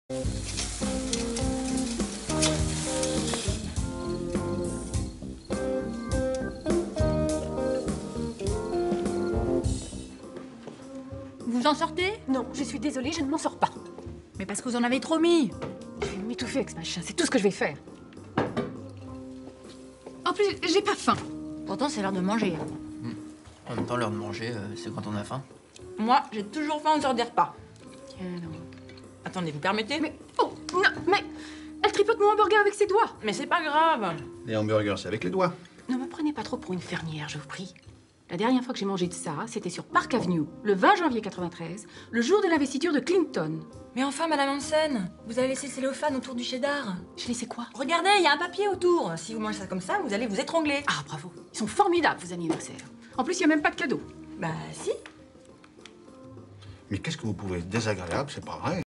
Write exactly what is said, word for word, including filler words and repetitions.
Vous en sortez? Non, je suis désolée, je ne m'en sors pas. Mais parce que vous en avez trop mis. Je vais m'étouffer avec ce machin, c'est tout ce que je vais faire. En plus, j'ai pas faim. Pourtant, c'est l'heure de manger. Mmh. En même temps, l'heure de manger, euh, c'est quand on a faim. Moi, j'ai toujours faim aux heures des repas. Tiens, non. Attendez, vous permettez? Mais, oh, non, mais elle tripote mon hamburger avec ses doigts. Mais c'est pas grave. Les hamburgers, c'est avec les doigts. Ne me prenez pas trop pour une fermière, je vous prie. La dernière fois que j'ai mangé de ça, c'était sur Park Avenue, le vingt janvier quatre-vingt-treize, le jour de l'investiture de Clinton. Mais enfin, Madame Hansen, vous avez laissé le cellophane autour du cheddar. Je laissais quoi? Regardez, il y a un papier autour. Si vous mangez ça comme ça, vous allez vous étrangler. Ah, bravo. Ils sont formidables, vos anniversaires. En plus, il n'y a même pas de cadeau. Bah si. Mais qu'est-ce que vous pouvez être désagréable, c'est pas vrai.